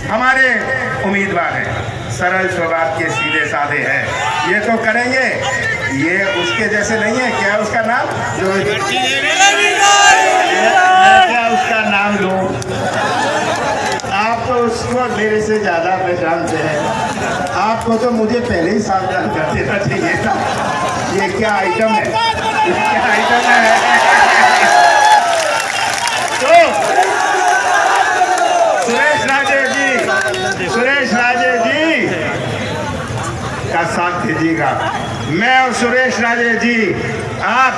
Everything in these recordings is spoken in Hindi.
हमारे उम्मीदवार हैं, सरल स्वभाव के, सीधे साधे हैं, ये तो करेंगे। ये उसके जैसे नहीं है, क्या उसका नाम जो क्या उसका नाम लूं? आप तो उसको मेरे से ज्यादा पहचानते हैं। आपको तो मुझे पहले ही सावधान कर देना चाहिए था। ये क्या आइटम है, क्या आइटम है? तो सुरेश राजे जी का साथ दीजिएगा। मैं और सुरेश राजे जी आप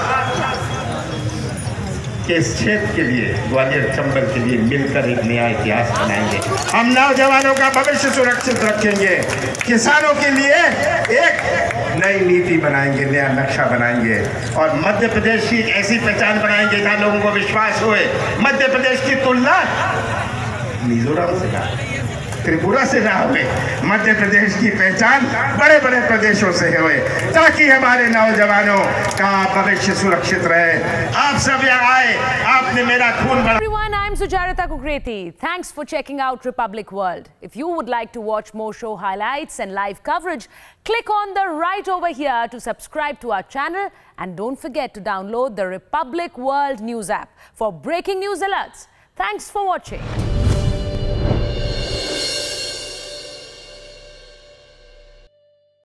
के इस क्षेत्र के लिए, ग्वालियर चंबल के लिए मिलकर एक नया इतिहास बनाएंगे। हम नौजवानों का भविष्य सुरक्षित रखेंगे, किसानों के लिए एक नई नीति बनाएंगे, नया नक्शा बनाएंगे और मध्य प्रदेश की ऐसी पहचान बनाएंगे जहाँ लोगों को विश्वास होए। मध्य प्रदेश की तुलना मिजोरम से ना, त्रिपुरा से ना हुए, मध्य प्रदेश की पहचान बड़े बड़े प्रदेशों से हुए, ताकि हमारे नौजवानों का भविष्य सुरक्षित रहे। आप सब यहाँ आए, आपने मेरा खून बढ़ा। Everyone, I'm Sucharita Kukreti. Thanks for checking out Republic World. If you would like to watch more show highlights and live coverage, click on the right over here to subscribe to our channel, and don't forget to download the Republic World News app for breaking news alerts. Thanks for watching.